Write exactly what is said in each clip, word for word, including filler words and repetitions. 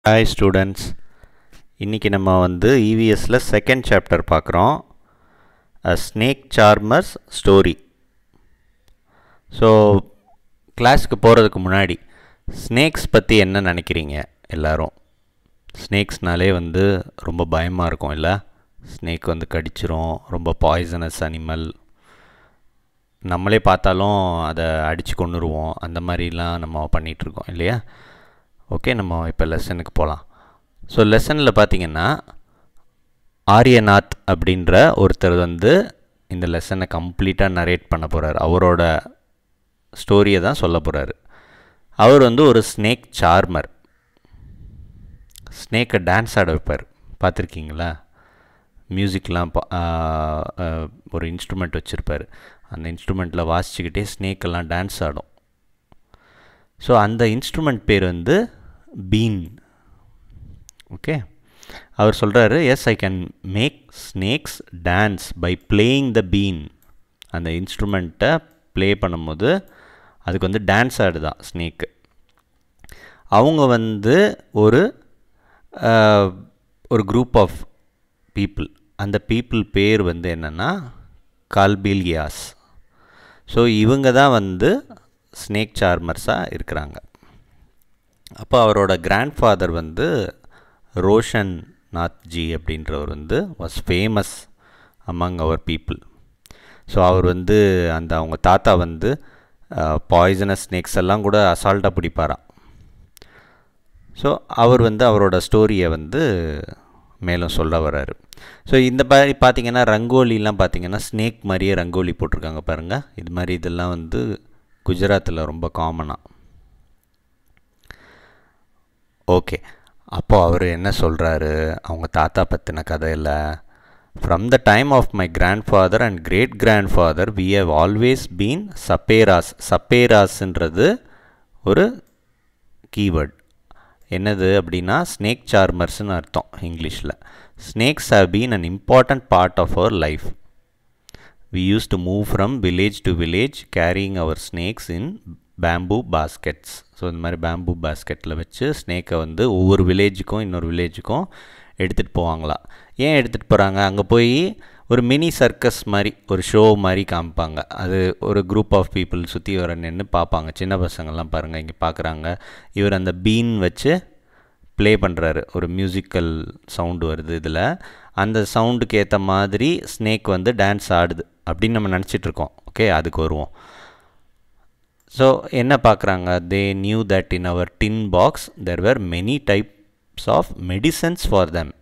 Hi students, இன்னைக்கு நம்ம வந்து E V Sல செகண்ட் சாப்டர் பார்க்குறோம். A snake charmer's story. So கிளாஸ்க்கு போகிறதுக்கு முன்னாடி ஸ்னேக்ஸ் பற்றி என்ன நினைக்கிறீங்க எல்லாரும்? ஸ்னேக்ஸ்னாலே வந்து ரொம்ப பயமாக இருக்கும் இல்லை? ஸ்னேக் வந்து கடிச்சிரும், ரொம்ப பாய்சனஸ் அனிமல், நம்மளே பார்த்தாலும் அதை அடித்து கொண்டுருவோம், அந்த மாதிரிலாம் நம்ம பண்ணிகிட்ருக்கோம் இல்லையா? ஓகே, நம்ம இப்போ லெசனுக்கு போகலாம். ஸோ லெசனில் பார்த்தீங்கன்னா ஆரியநாத் அப்படின்ற ஒருத்தர் வந்து இந்த லெசனை கம்ப்ளீட்டாக நரேட் பண்ண போகிறார். அவரோட ஸ்டோரியை தான் சொல்ல போகிறாரு. அவர் வந்து ஒரு ஸ்னேக் சார்மர். ஸ்னேக்கை டான்ஸ் ஆட வைப்பார். பார்த்துருக்கீங்களா? மியூசிக்லாம் ஒரு இன்ஸ்ட்ருமெண்ட் வச்சுருப்பார். அந்த இன்ஸ்ட்ருமெண்ட்டில் வாசிச்சுக்கிட்டே ஸ்னேக்கெல்லாம் டான்ஸ் ஆடும். ஸோ அந்த இன்ஸ்ட்ருமெண்ட் பேர் வந்து பீன். ஓகே, அவர் சொல்கிறாரு, yes I can make snakes dance by playing the been. அந்த இன்ஸ்ட்ருமெண்ட்டை ப்ளே பண்ணும்போது அதுக்கு வந்து டான்ஸ் ஆடுதான் ஸ்னேக்கு. அவங்க வந்து ஒரு ஒரு குரூப் ஆஃப் பீப்புள். அந்த பீப்புள் பேர் வந்து என்னென்னா கால்பீலியாஸ். ஸோ இவங்க தான் வந்து ஸ்னேக் சார்மர்ஸாக இருக்கிறாங்க. அப்போ அவரோட கிராண்ட் ஃபாதர் வந்து ரோஷன் நாத்ஜி அப்படின்றவர் வந்து was famous among our people. So அவர் வந்து அந்த அவங்க தாத்தா வந்து பாய்சனஸ் ஸ்னேக்ஸ் எல்லாம் கூட அசால்ட்டாக பிடிப்பாராம். ஸோ அவர் வந்து அவரோட ஸ்டோரியை வந்து மேலும் சொல்ல வர்றாரு. ஸோ இந்த மாதிரி பார்த்திங்கன்னா ரங்கோலிலாம் பார்த்திங்கன்னா ஸ்னேக் மாதிரியே ரங்கோலி போட்டிருக்காங்க பாருங்கள். இது மாதிரி இதெல்லாம் வந்து குஜராத்தில் ரொம்ப காமனாக. ஓகே, அப்போது அவர் என்ன சொல்கிறாரு அவங்க தாத்தா பற்றின கதையில்? From the time of my grandfather and great grandfather we have always been saperas. சப்பேராஸ்ன்றது ஒரு கீவேர்ட். என்னது அப்படின்னா ஸ்னேக் சார்மர்ஸ்னு அர்த்தம் இங்கிலீஷில். Snakes have been an important part of our life. We used to move from village to village carrying our snakes in bamboo baskets. So இந்த மாதிரி bamboo பாஸ்கெட்டில் வச்சு ஸ்னேக்கை வந்து ஒவ்வொரு வில்லேஜுக்கும் இன்னொரு வில்லேஜுக்கும் எடுத்துகிட்டு போவாங்களாம். ஏன் எடுத்துகிட்டு போகிறாங்க? அங்கே போய் ஒரு மினி சர்க்கஸ் மாதிரி ஒரு ஷோ மாதிரி காமிப்பாங்க. அது ஒரு குரூப் ஆஃப் பீப்புள் சுற்றி வர நின்று பார்ப்பாங்க. சின்ன பசங்கள்லாம் பாருங்கள் இங்கே பார்க்குறாங்க. இவர் அந்த பீன் வச்சு ப்ளே பண்ணுறாரு. ஒரு மியூசிக்கல் சவுண்டு வருது இதில். அந்த சவுண்டுக்கு ஏற்ற மாதிரி ஸ்னேக் வந்து டான்ஸ் ஆடுது அப்படின்னு நம்ம நினச்சிட்ருக்கோம். ஓகே, அதுக்கு வருவோம். ஸோ என்ன பார்க்குறாங்க? They knew that in our tin box there were many types of medicines for them.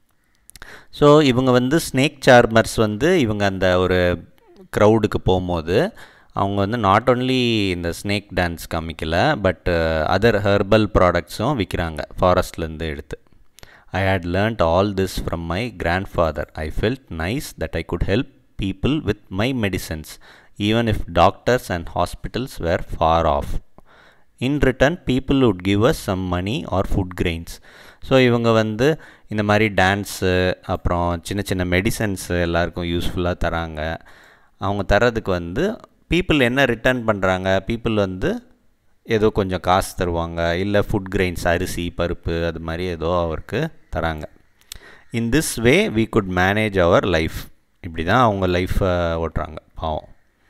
So இவங்க வந்து ஸ்னேக் சார்மர்ஸ் வந்து இவங்க அந்த ஒரு க்ரௌடுக்கு போகும்போது அவங்க வந்து நாட் ஓன்லி இந்த ஸ்னேக் டான்ஸ் காமிக்கலை, பட் அதர் ஹெர்பல் ப்ராடக்ட்ஸும் விற்கிறாங்க ஃபாரஸ்ட்லேருந்து எடுத்து. I had learnt all this from my grandfather. I felt nice that I could help people with my medicines, even if doctors and hospitals were far off. In return, people would give us some money or food grains. So இவங்க வந்து இந்த மாதிரி dance அப்புறம் சின்ன சின்ன medicines எல்லாருக்கும் யூஸ்ஃபுல்லாக தராங்க. அவங்க தரதுக்கு வந்து பீப்புள் என்ன ரிட்டர்ன் பண்ணுறாங்க? பீப்புள் வந்து ஏதோ கொஞ்சம் காசு தருவாங்க, இல்லை ஃபுட் கிரெயின்ஸ் அரிசி பருப்பு அது மாதிரி ஏதோ அவருக்கு தராங்க. In this way we could manage our life. இப்படி தான் அவங்க லைஃப்பை ஓட்டுறாங்க பாவம்.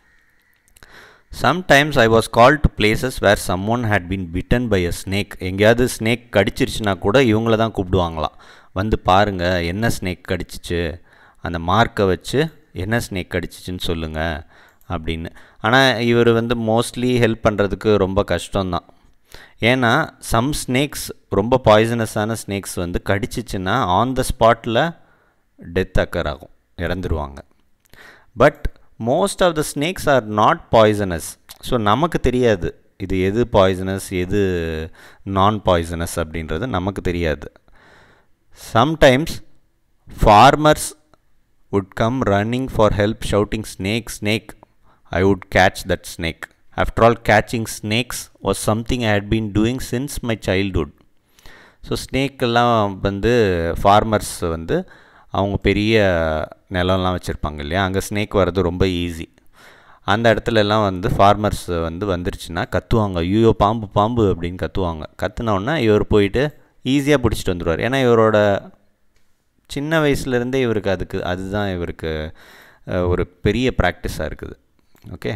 Sometimes I was called to places where someone had been bitten by a snake. எங்கேயாவது ஸ்னேக் கடிச்சிருச்சுன்னா கூட இவங்கள தான் கூப்பிடுவாங்களாம். வந்து பாருங்கள் என்ன ஸ்னேக் கடிச்சிச்சு, அந்த மார்க்கை வச்சு என்ன ஸ்னேக் கடிச்சிச்சின்னு சொல்லுங்கள் அப்படின்னு. ஆனால் இவர் வந்து மோஸ்ட்லி ஹெல்ப் பண்ணுறதுக்கு ரொம்ப கஷ்டம்தான். ஏன்னா சம் ஸ்னேக்ஸ் ரொம்ப பாய்சனஸான ஸ்னேக்ஸ் வந்து கடிச்சிச்சுன்னா ஆன் த ஸ்பாட்டில் டெத் அக்கர் ஆகும், இறந்துருவாங்க. But most of the snakes are not poisonous. So நமக்கு தெரியாது இது எது பாய்சனஸ் எது நான் பாய்சனஸ் அப்படின்றது நமக்கு தெரியாது. Sometimes farmers would come running for help shouting, snake, snake. I would catch that snake. After all, catching snakes was something I had been doing since my childhood. So ஸ்னேக்கெல்லாம் வந்து farmers வந்து அவங்க பெரிய நிலம்லாம் வச்சுருப்பாங்க இல்லையா, அங்கே ஸ்னேக் வர்றது ரொம்ப ஈஸி. அந்த இடத்துலலாம் வந்து ஃபார்மர்ஸ் வந்து வந்துருச்சுன்னா கத்துவாங்க, ஐயோ பாம்பு பாம்பு அப்படின்னு கத்துவாங்க. கத்துனோன்னா இவர் போயிட்டு ஈஸியாக பிடிச்சிட்டு வந்துடுவார். ஏன்னா இவரோட சின்ன வயசுலேருந்தே இவருக்கு அதுக்கு அதுதான் இவருக்கு ஒரு பெரிய ப்ராக்டிஸாக இருக்குது. ஓகே,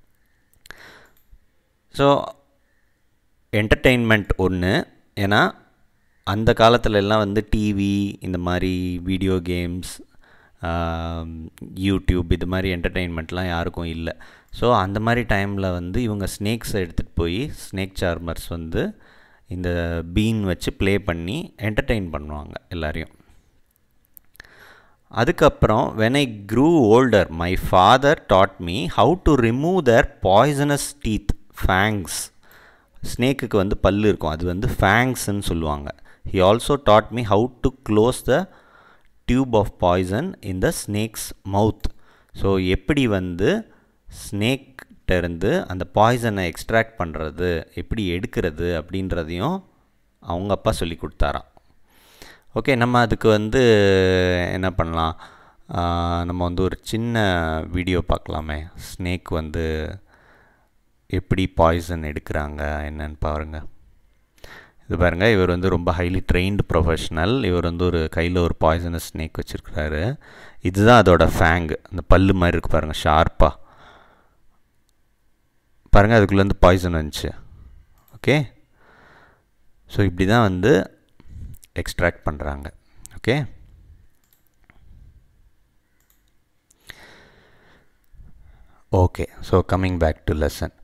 ஸோ என்டர்டெயின்மெண்ட் ஒன்று. ஏன்னா அந்த காலத்துல எல்லாம் வந்து டிவி, இந்த மாதிரி வீடியோ கேம்ஸ், யூடியூப், இது மாதிரி என்டர்டெயின்மெண்ட்லாம் யாருக்கும் இல்லை. ஸோ அந்த மாதிரி டைமில் வந்து இவங்க ஸ்னேக்ஸை எடுத்துகிட்டு போய் ஸ்னேக் சார்மர்ஸ் வந்து இந்த பீன் வச்சு ப்ளே பண்ணி என்டர்டெயின் பண்ணுவாங்க எல்லாரையும். அதுக்கப்புறம் when I grew older my father taught me how to remove their poisonous teeth, fangs. ஸ்னேக்குக்கு வந்து பல்லு இருக்கும், அது வந்து ஃபேங்ஸ்ன்னு சொல்லுவாங்க. he also taught me how to close the tube of poison in the snake's mouth. So எப்படி வந்து ஸ்னேக்கிட்ட இருந்து அந்த பாய்சனை எக்ஸ்ட்ராக்ட் பண்ணுறது, எப்படி எடுக்கிறது அப்படின்றதையும் அவங்க அப்பா சொல்லி கொடுத்தாராம். ஓகே, நம்ம அதுக்கு வந்து என்ன பண்ணலாம், நம்ம வந்து ஒரு சின்ன வீடியோ பார்க்கலாமே. ஸ்னேக் வந்து எப்படி பாய்சன் எடுக்கிறாங்க என்னன்னு பாருங்கள். இது பாருங்கள், இவர் வந்து ரொம்ப ஹைலி ட்ரெயின்டு ப்ரொஃபஷ்னல். இவர் வந்து ஒரு கையில் ஒரு பாய்சனஸ் ஸ்னேக் வச்சுருக்கிறாரு. இதுதான் அதோட ஃபேங், அந்த பல்லு மாதிரி இருக்குது பாருங்கள், ஷார்ப்பாக பாருங்கள், அதுக்குள்ளேருந்து பாய்சன் வந்துச்சு. ஓகே, ஸோ இப்படி தான் வந்து எக்ஸ்ட்ராக்ட் பண்ணுறாங்க. Okay, okay so coming back to lesson.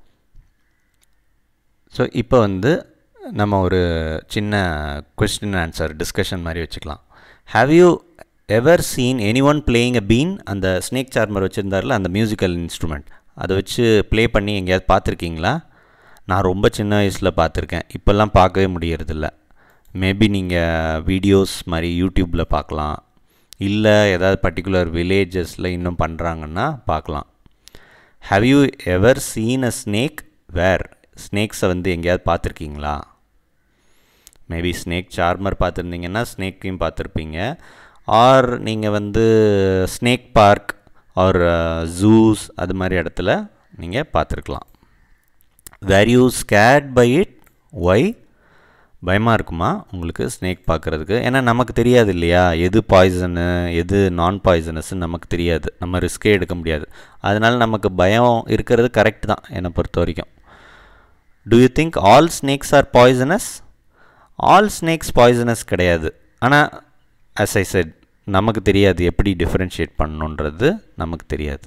So இப்போ வந்து நம்ம ஒரு சின்ன கொஸ்டின் ஆன்சர் டிஸ்கஷன் மாதிரி வச்சுக்கலாம். Have you ever seen anyone playing a been? அந்த ஸ்னேக் சார்மர் வச்சுருந்தாரில் அந்த மியூசிக்கல் இன்ஸ்ட்ருமெண்ட், அதை வச்சு ப்ளே பண்ணி எங்கேயாவது பார்த்துருக்கீங்களா? நான் ரொம்ப சின்ன வயசில் பார்த்துருக்கேன், இப்போல்லாம் பார்க்கவே முடியறதில்ல. மேபி நீங்கள் வீடியோஸ் மாதிரி யூடியூப்பில் பார்க்கலாம், இல்லை ஏதாவது பர்டிகுலர் வில்லேஜஸில் இன்னும் பண்ணுறாங்கன்னா பார்க்கலாம். Have you ever seen a snake where? ஸ்னேக்ஸை வந்து எங்கேயாவது பார்த்துருக்கீங்களா? மேபி ஸ்னேக் சார்மர் பார்த்துருந்தீங்கன்னா ஸ்னேக்கையும் பார்த்துருப்பீங்க. ஆர் நீங்கள் வந்து ஸ்னேக் பார்க் ஆர் ஜூஸ் அது மாதிரி இடத்துல நீங்கள் பார்த்துருக்கலாம். Were you scared by it? Why? பயமாக இருக்குமா உங்களுக்கு ஸ்னேக் பார்க்குறதுக்கு? ஏன்னா நமக்கு தெரியாது இல்லையா, எது பாய்சனு எது நான் பாய்சனஸ்ன்னு நமக்கு தெரியாது, நம்ம ரிஸ்கே எடுக்க முடியாது. அதனால் நமக்கு பயம் இருக்கிறது கரெக்ட் தான் என்னை பொறுத்த வரைக்கும். Do you think all snakes are poisonous? All snakes poisonous கிடையாது. ஆனால் as I said, நமக்கு தெரியாது எப்படி டிஃபரன்ஷியேட் பண்ணணுன்றது நமக்கு தெரியாது.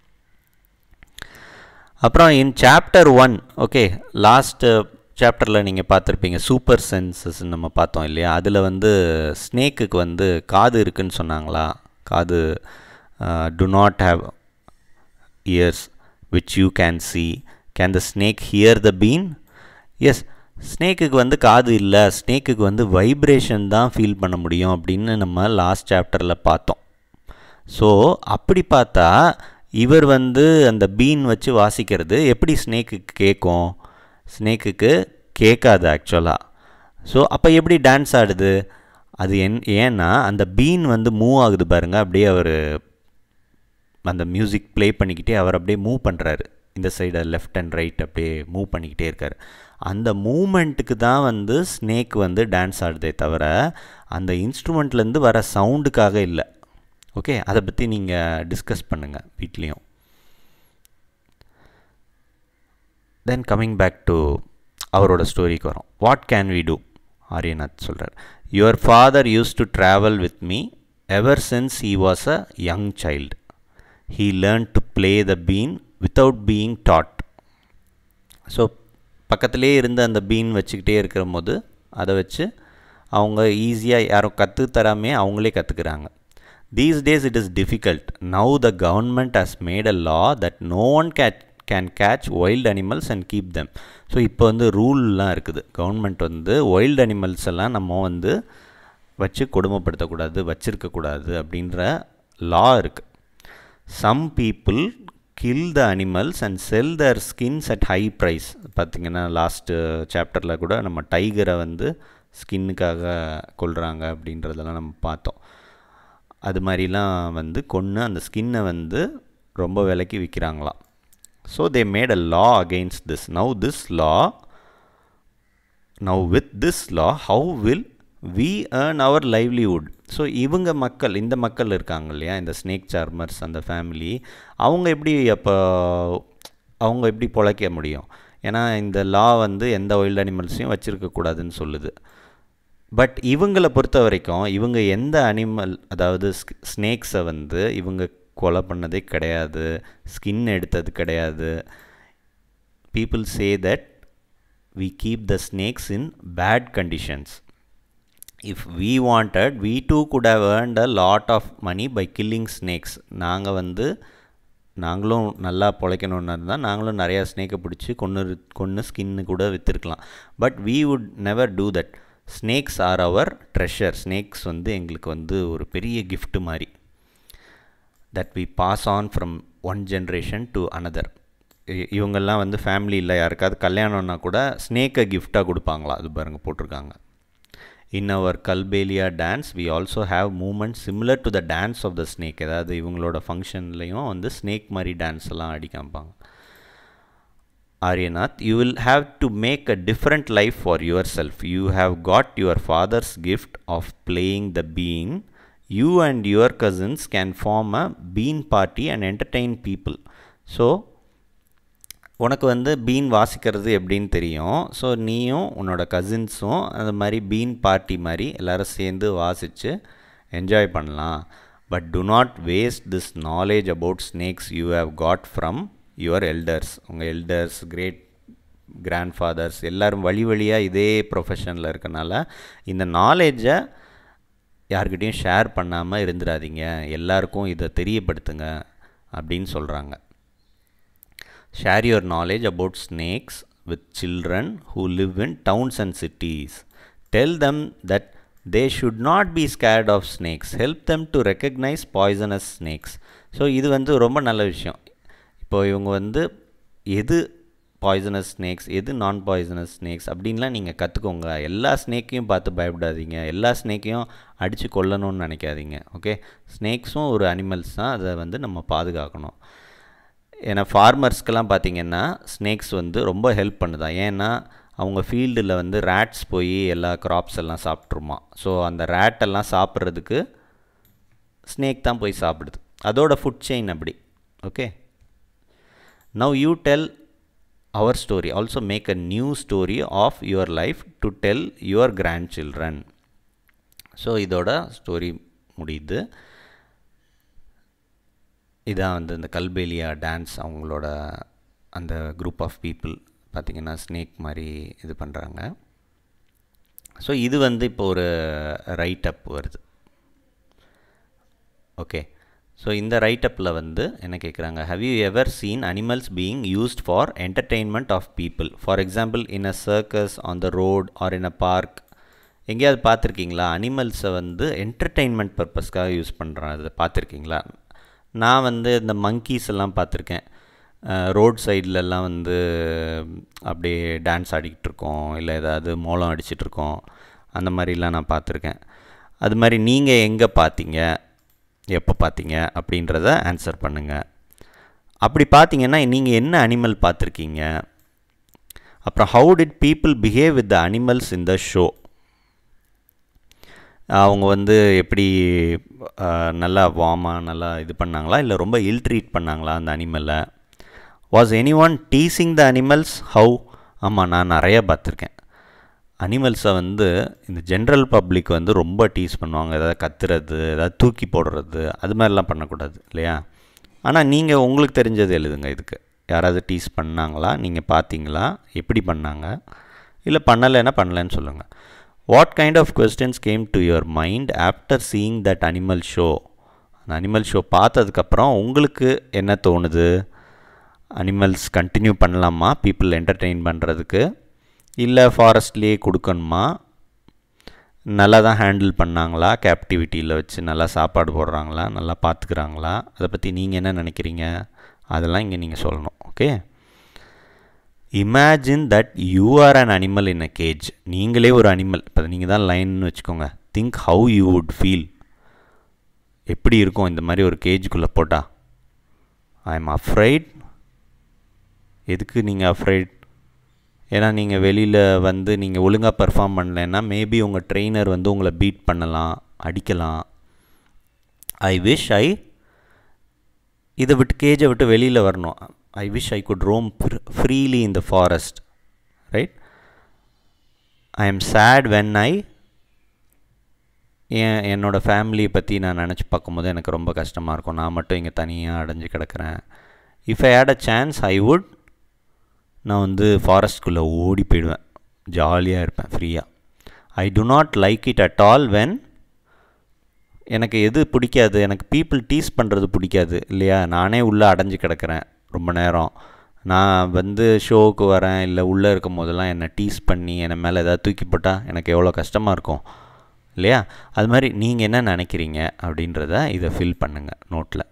அப்புறம் in chapter one, okay last சாப்டரில் நீங்கள் பார்த்துருப்பீங்க, சூப்பர் சென்சஸ் நம்ம பார்த்தோம் இல்லையா, அதில் வந்து ஸ்னேக்குக்கு வந்து காது இருக்குதுன்னு சொன்னாங்களா? காது, do not have ears which you can see. Can the snake hear the bean? Yes, ஸ்னேக்குக்கு வந்து காது இல்லை, ஸ்னேக்குக்கு வந்து வைப்ரேஷன் தான் ஃபீல் பண்ண முடியும் அப்படின்னு நம்ம லாஸ்ட் சாப்டரில் பார்த்தோம். ஸோ அப்படி பார்த்தா இவர் வந்து அந்த பீன் வச்சு வாசிக்கிறது எப்படி ஸ்னேக்குக்கு கேட்கும்? ஸ்னேக்குக்கு கேட்காது ஆக்சுவலாக. ஸோ அப்போ எப்படி டான்ஸ் ஆடுது? அது என் ஏன்னா அந்த பீன் வந்து மூவ் ஆகுது பாருங்கள், அப்படியே அவர் அந்த மியூசிக் ப்ளே பண்ணிக்கிட்டே அவர் அப்படியே மூவ் பண்ணுறாரு, இந்த சைடை லெஃப்ட் அண்ட் ரைட் அப்படியே மூவ் பண்ணிக்கிட்டே இருக்கார். அந்த மூமெண்ட்டுக்கு தான் வந்து ஸ்னேக் வந்து டான்ஸ் ஆடுதே தவிர அந்த இன்ஸ்ட்ருமெண்ட்லேருந்து வர சவுண்டுக்காக இல்லை. ஓகே, அதை பற்றி நீங்கள் டிஸ்கஸ் பண்ணுங்கள் வீட்லேயும். தென் கம்மிங் பேக் டு அவரோட ஸ்டோரிக்கு வரோம். What can we do? Aryanath சொல்கிறார், your father use to travel with me ever since he was a young child. He learn to play the been without being taught. So பக்கத்துலேயே இருந்து அந்த been வச்சுக்கிட்டே இருக்கிற போது அதை வச்சு அவங்க ஈஸியாக யாரும் கற்றுத்தராமே அவங்களே கற்றுக்குறாங்க. These days it is difficult. Now the government has made a law that no one cat can catch wild animals and keep them. So இப்போ வந்து ரூல்லாம் இருக்குது, கவர்மெண்ட் வந்து வைல்டு அனிமல்ஸ் எல்லாம் நம்ம வந்து வச்சு கொடுமைப்படுத்தக்கூடாது, வச்சிருக்கக்கூடாது அப்படின்ற லா இருக்குது. Some people kill the animals and sell their skins at high price. பார்த்திங்கன்னா லாஸ்ட்டு சாப்டரில் கூட நம்ம டைகரை வந்து ஸ்கின்னுக்காக கொல்கிறாங்க அப்படின்றதெல்லாம் நம்ம பார்த்தோம். அது மாதிரிலாம் வந்து கொன்று அந்த ஸ்கின்னை வந்து ரொம்ப விலைக்கு விற்கிறாங்களாம். So they made a law against this. Now this law now with this law how will we earn our livelihood. ஸோ இவங்க மக்கள், இந்த மக்கள் இருக்காங்க இல்லையா, இந்த ஸ்னேக் சார்மர்ஸ் அந்த ஃபேமிலி, அவங்க எப்படி அப்போ அவங்க எப்படி பொழைக்க முடியும்? ஏன்னா இந்த லா வந்து எந்த வைல்ட் அனிமல்ஸையும் வச்சுருக்கக்கூடாதுன்னு சொல்லுது. பட் இவங்களை பொறுத்த வரைக்கும் இவங்க எந்த அனிமல், அதாவது ஸ்னேக்ஸை வந்து இவங்க கொலை பண்ணதே கிடையாது, ஸ்கின் எடுத்தது கிடையாது. People say that we keep the snakes in bad conditions. If we wanted, we too could have earned a lot of money by killing snakes. நாங்கள் வந்து நாங்களும் நல்லா பொழைக்கணுன்னு இருந்தால் நாங்களும் நிறையா ஸ்னேக்கை பிடிச்சி கொன்று கொன்று ஸ்கின்னு கூட விற்றுருக்கலாம். But we would never do that. Snakes are our treasure. Snakes வந்து எங்களுக்கு வந்து ஒரு பெரிய gift மாதிரி, that we pass on from one generation to another. இவங்கெல்லாம் வந்து ஃபேமிலியில் யாருக்காவது கல்யாணம்னா கூட ஸ்னேக்கை கிஃப்டாக கொடுப்பாங்களா, அது பாருங்கள் போட்டிருக்காங்க. In our Kalbelia dance we also have movement similar to the dance of the snake. அதாவது இவங்களோட ஃபங்க்ஷன்லேயும் வந்து ஸ்னேக் மாதிரி டான்ஸ் எல்லாம் ஆடி காமிப்பாங்க. Aryanath, you will have to make a different life for yourself. You have got your father's gift of playing the been. You and your cousins can form a been party and entertain people. So உனக்கு வந்து been வாசிக்கிறது எப்படின்னு தெரியும். So நீயும் உன்னோட கசின்ஸும் அந்த மாதிரி been party மாதிரி எல்லோரும் சேர்ந்து வாசித்து என்ஜாய் பண்ணலாம். But to not waste this knowledge about snakes you have got from your elders. உங்கள் எல்டர்ஸ், கிரேட் கிராண்ட் ஃபாதர்ஸ் எல்லோரும் வழி வழியாக இதே ப்ரொஃபஷனில் இருக்கனால இந்த நாலேஜை யார்கிட்டையும் ஷேர் பண்ணாமல் இருந்துடாதீங்க, எல்லாருக்கும் இதை தெரியப்படுத்துங்க அப்படின்னு சொல்கிறாங்க. Share your knowledge about snakes with children who live in towns and cities. Tell them that they should not be scared of snakes. Help them to recognize poisonous snakes. So இது வந்து ரொம்ப நல்ல விஷயம். இப்போ இவங்க வந்து எது பாய்சனஸ் ஸ்னேக்ஸ், எது நான் பாய்சனஸ் ஸ்னேக்ஸ் அப்படின்லாம் நீங்கள் கற்றுக்கோங்க. எல்லா ஸ்னேக்கையும் பார்த்து பயப்படாதீங்க, எல்லா ஸ்னேக்கையும் அடித்து கொல்லணும்னு நினைக்காதீங்க. ஓகே, ஸ்னேக்ஸும் ஒரு அனிமல்ஸ் தான், அதை வந்து நம்ம பாதுகாக்கணும். ஏன்னா ஃபார்மர்ஸ்க்கெல்லாம் பார்த்திங்கன்னா ஸ்னேக்ஸ் வந்து ரொம்ப ஹெல்ப் பண்ணுதான். ஏன்னா அவங்க ஃபீல்டில் வந்து ரேட்ஸ் போய் எல்லா க்ராப்ஸ் எல்லாம் சாப்பிட்ருமா. ஸோ அந்த ரேட்டெல்லாம் சாப்பிட்றதுக்கு ஸ்னேக் தான் போய் சாப்பிடுது, அதோட ஃபுட் செயின் அப்படி. Okay, now you tell our story. Also make a new story of your life to tell your grandchildren. So இதோட ஸ்டோரி முடியுது. இதான் வந்து இந்த கல்பேலியா டான்ஸ், அவங்களோட அந்த குரூப் ஆஃப் பீப்புள் பார்த்திங்கன்னா ஸ்னேக் மாதிரி இது பண்ணுறாங்க. ஸோ இது வந்து இப்போ ஒரு ரைட் அப் வருது. ஓகே, ஸோ இந்த ரைட் அப்பில் வந்து என்ன கேட்குறாங்க, have you ever seen animals being used for entertainment of people? For example in a circus, on the road or in a park. எங்கேயாவது பார்த்துருக்கீங்களா அனிமல்ஸை வந்து என்டர்டெயின்மெண்ட் பர்பஸ்க்காக யூஸ் பண்ணுறாங்க, அதை பார்த்துருக்கீங்களா? நான் வந்து இந்த மங்கீஸ் எல்லாம் பார்த்துருக்கேன். ரோட் சைட்லலாம் வந்து அப்படியே டான்ஸ் ஆடிக்கிட்டு இருக்கோம், இல்லை ஏதாவது மோளம் அடிச்சிட்ருக்கோம், அந்த மாதிரிலாம் நான் பார்த்துருக்கேன். அது மாதிரி நீங்கள் எங்கே பார்த்தீங்க, எப்போ பார்த்தீங்க அப்படின்றத ஆன்சர் பண்ணுங்கள். அப்படி பார்த்தீங்கன்னா நீங்கள் என்ன அனிமல் பார்த்துருக்கீங்க? அப்புறம் how did people behave with the animals in the show? அவங்க வந்து எப்படி நல்லா வார்மாக நல்லா இது பண்ணாங்களா, இல்லை ரொம்ப இல் ட்ரீட் பண்ணாங்களா அந்த அனிமலை? Was anyone teasing the animals? How? ஆமாம், நான் நிறையா பார்த்துருக்கேன். அனிமல்ஸை வந்து இந்த ஜென்ரல் பப்ளிக் வந்து ரொம்ப டீஸ் பண்ணுவாங்க. ஏதாவது கத்துறது, ஏதாவது தூக்கி போடுறது, அது மாதிரிலாம் பண்ணக்கூடாது இல்லையா? ஆனால் நீங்கள் உங்களுக்கு தெரிஞ்சது எழுதுங்க. இதுக்கு யாராவது டீஸ் பண்ணாங்களா, நீங்கள் பார்த்தீங்களா, எப்படி பண்ணாங்க, இல்லை பண்ணலைன்னா பண்ணலைன்னு சொல்லுங்கள். What kind of questions came to your mind after seeing that animal show? அந்த அனிமல் ஷோ பார்த்ததுக்கப்புறம் உங்களுக்கு என்ன தோணுது? அனிமல்ஸ் கண்டினியூ பண்ணலாமா பீப்புள் என்டர்டெயின் பண்ணுறதுக்கு, இல்லை ஃபாரஸ்ட்லேயே கொடுக்கணுமா? நல்லா தான் ஹேண்டில் பண்ணாங்களா, கேப்டிவிட்டியில் வச்சு நல்லா சாப்பாடு போடுறாங்களா, நல்லா பார்த்துக்கிறாங்களா? அதை பற்றி நீங்கள் என்ன நினைக்கிறீங்க? அதெல்லாம் இங்கே நீங்கள் சொல்லணும். Okay, imagine that you are an animal in a cage. நீங்களே ஒரு அனிமல், இப்போ நீங்கள் தான் லைன்னு வச்சுக்கோங்க. Think how you would feel. எப்படி இருக்கும் இந்த மாதிரி ஒரு கேஜுக்குள்ளே போட்டால்? I am afraid. எதுக்கு நீங்கள் அஃப்ரைட்? ஏன்னா நீங்கள் வெளியில் வந்து நீங்கள் ஒழுங்காக பெர்ஃபார்ம் பண்ணலைன்னா மேபி உங்கள் ட்ரெயினர் வந்து உங்களை பீட் பண்ணலாம், அடிக்கலாம். ஐ விஷ் ஐ இதை விட்டு கேஜை விட்டு வெளியில் வரணும். I wish I could roam freely in the forest, right? I am sad when I என் என்னோடய ஃபேமிலியை பற்றி நான் நினச்சி பார்க்கும்போது எனக்கு ரொம்ப கஷ்டமாக இருக்கும். நான் மட்டும் இங்கே தனியாக அடைஞ்சு கிடக்கிறேன். If I had a chance I would, நான் வந்து ஃபாரஸ்ட்குள்ளே ஓடி போயிடுவேன், ஜாலியாக இருப்பேன், ஃப்ரீயாக. I do not like it at all when, எனக்கு எது பிடிக்காது, எனக்கு பீப்புள் டீஸ் பண்ணுறது பிடிக்காது இல்லையா? நானே உள்ளே அடைஞ்சு கிடக்கிறேன் ரொம்ப நேரம். நான் வந்து ஷோவுக்கு வரேன் இல்லை உள்ளே இருக்கும் போதெல்லாம் என்னை டீஸ் பண்ணி என்னை மேலே எதாவது தூக்கி போட்டால் எனக்கு எவ்வளோ கஷ்டமாக இருக்கும் இல்லையா? அது மாதிரி நீங்கள் என்ன நினைக்கிறீங்க அப்படின்றத இதை ஃபில் பண்ணுங்கள் நோட்டில்.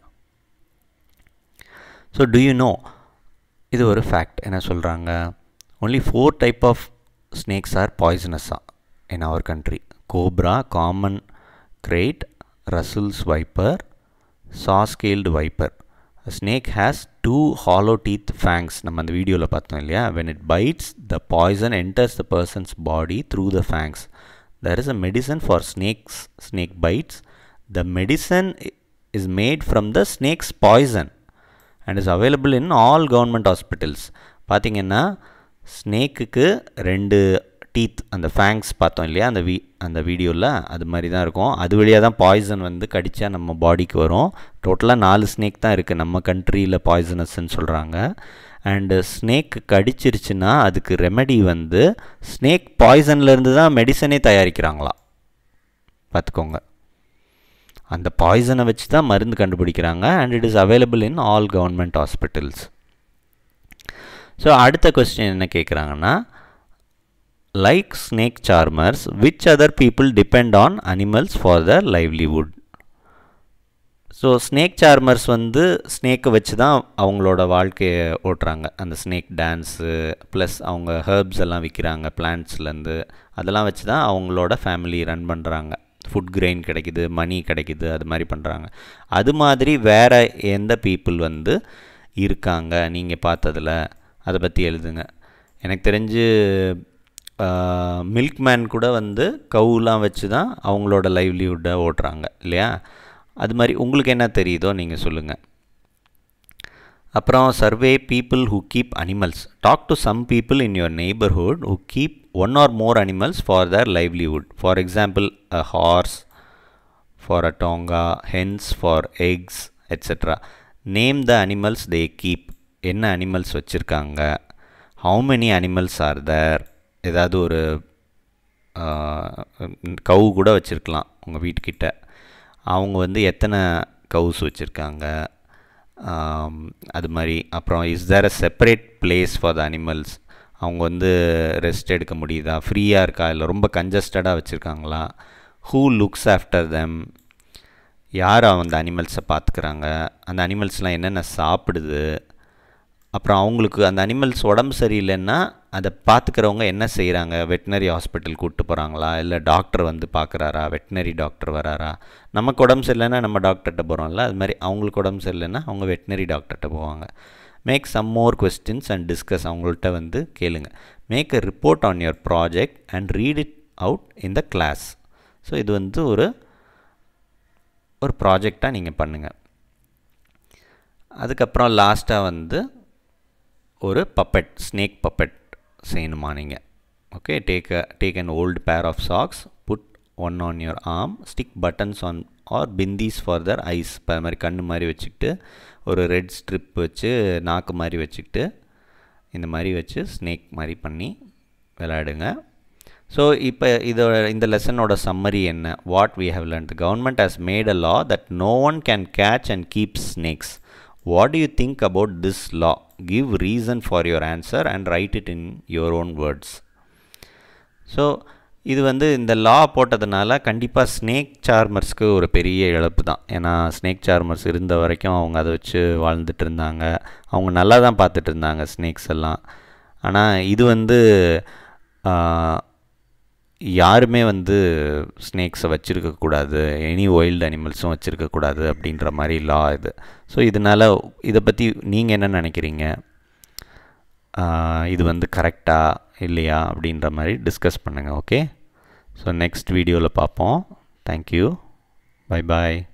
ஸோ டு யூ நோ, இது ஒரு ஃபேக்ட். என்ன சொல்கிறாங்க, only four type of snakes are பாய்சனஸாக in our country. Cobra, common krait, Russell's viper, saw-scaled viper. A snake has two hollow teeth fangs. நம்ம அந்த வீடியோவில் பார்த்தோம் இல்லையா? When it bites, the poison enters the person's body through the fangs. There is a medicine for snakes, snake bites. The medicine is made from the snake's poison and is available in all government hospitals. பார்த்தீங்கன்னா ஸ்னேக்குக்கு ரெண்டு teeth, அந்த fangs பார்த்தோம் இல்லையா அந்த வீ அந்த வீடியோவில், அது மாதிரி தான் இருக்கும். அது வழியாக தான் பாய்சன் வந்து கடித்தா நம்ம பாடிக்கு வரும். டோட்டலாக நாலு ஸ்னேக் தான் இருக்குது நம்ம கண்ட்ரியில் பாய்சனஸ்ன்னு சொல்கிறாங்க. அண்டு ஸ்னேக் கடிச்சிருச்சுன்னா அதுக்கு ரெமெடி வந்து ஸ்னேக் பாய்சன்லேருந்து தான் மெடிசனே தயாரிக்கிறாங்களா, பார்த்துக்கோங்க. அந்த பாய்சனை வச்சு தான் மருந்து கண்டுபிடிக்கிறாங்க. And it is available in all government hospitals. So அடுத்த கொஸ்டின் என்ன கேட்குறாங்கன்னா, like snake charmers, which other people depend on animals for their livelihood. So snake charmers வந்து ஸ்னேக்கை வச்சு தான் அவங்களோட வாழ்க்கையை ஓட்டுறாங்க. அந்த ஸ்னேக் டான்ஸு ப்ளஸ் அவங்க ஹெர்ப்ஸ் எல்லாம் விற்கிறாங்க பிளான்ட்ஸ்லேருந்து, அதெல்லாம் வச்சு தான் அவங்களோட ஃபேமிலி ரன் பண்ணுறாங்க. ஃபுட் கிரெயின் கிடைக்குது, மணி கிடைக்குது, அது மாதிரி பண்ணுறாங்க. அது மாதிரி வேறு எந்த பீப்புள் வந்து இருக்காங்க நீங்கள் பார்த்ததில், அதை பற்றி எழுதுங்க. எனக்கு தெரிஞ்சு மில்க்மேன் கூட வந்து கவுலாம் வச்சு தான் அவங்களோட லைவ்லிவுட்டை ஓட்டுறாங்க இல்லையா? அது மாதிரி உங்களுக்கு என்ன தெரியுதோ நீங்கள் சொல்லுங்கள். அப்புறம் survey people who keep animals. Talk to some people in your neighbourhood who keep one or more animals for their livelihood. For example a horse for a tonga, hens for eggs etcetera. Name the animals they keep. என்ன animals வச்சுருக்காங்க, how many animals are there. ஏதாவது ஒரு கவு கூட வச்சுருக்கலாம் உங்கள் வீட்டுக்கிட்ட, அவங்க வந்து எத்தனை கவுஸ் வச்சுருக்காங்க, அது மாதிரி. அப்புறம் is there a separate place for the animals. அவங்க வந்து ரெஸ்ட் எடுக்க முடியுதா, ஃப்ரீயாக இருக்கா, இல்லை ரொம்ப கன்ஜஸ்டடாக வச்சுருக்காங்களா. ஹூ லுக்ஸ் ஆஃப்டர் தெம், யார் அந்த அனிமல்ஸை பார்த்துக்கிறாங்க, அந்த அனிமல்ஸ்லாம் என்னென்ன சாப்பிடுது. அப்புறம் அவங்களுக்கு அந்த அனிமல்ஸ் உடம்பு சரியில்லைன்னா அதை பார்த்துக்கிறவங்க என்ன செய்கிறாங்க, வெட்டினரி ஹாஸ்பிட்டல் கூப்பிட்டு போகிறாங்களா, இல்லை டாக்டர் வந்து பார்க்குறாரா, வெட்டினரி டாக்டர் வராரா. நமக்கு உடம்பு சரியில்லைன்னா நம்ம டாக்டர்கிட்ட போகிறோம்ல, அது மாதிரி அவங்களுக்கு உடம்பு சரியில்லைன்னா அவங்க வெட்டினரி டாக்டர்கிட்ட போவாங்க. Make some more questions and discuss. அவங்கள்ட்ட வந்து கேளுங்க. Make a report on your project and read it out in the class. So இது வந்து ஒரு ஒரு ப்ராஜெக்டாக நீங்கள் பண்ணுங்கள். அதுக்கப்புறம் லாஸ்ட்டாக வந்து ஒரு பப்பெட், ஸ்னேக் பப்பெட் செய்யணுமா நீங்கள். Okay, take a take an old pair of socks, put one on your arm, stick buttons on or bindis for their eyes. இப்போ அது மாதிரி கண்ணு மாதிரி வச்சுக்கிட்டு ஒரு ரெட் ஸ்ட்ரிப் வச்சு நாக்கு மாதிரி வச்சுக்கிட்டு இந்த மாதிரி வச்சு ஸ்னேக் மாதிரி பண்ணி விளையாடுங்க. ஸோ இப்போ இதோட இந்த லெசனோட சம்மரி என்ன, what we have learnt. Government has made a law that no one can catch and keep snakes. What do you think about this law? Give reason for your answer and write it in your own words. So இது வந்து இந்த லா போட்டதுனால கண்டிப்பாக snake சார்மர்ஸ்க்கு ஒரு பெரிய இழப்பு தான். ஏன்னா ஸ்னேக் சார்மர்ஸ் இருந்த வரைக்கும் அவங்க அதை வச்சு வாழ்ந்துட்டு இருந்தாங்க, அவங்க நல்லா தான் பார்த்துட்டு இருந்தாங்க ஸ்னேக்ஸ் எல்லாம். ஆனால் இது வந்து யாருமே வந்து ஸ்னேக்ஸை வச்சுருக்கக்கூடாது, எனி வைல்டு அனிமல்ஸும் வச்சுருக்கக்கூடாது அப்படின்ற மாதிரி லா இது. ஸோ இதனால் இதை பற்றி நீங்கள் என்ன நினைக்கிறீங்க? இது வந்து கரெக்டா இல்லையா அப்படின்ற மாதிரி டிஸ்கஸ் பண்ணுங்கள். ஓகே, ஸோ நெக்ஸ்ட் வீடியோவில் பார்ப்போம். தேங்க்யூ, பை பாய்.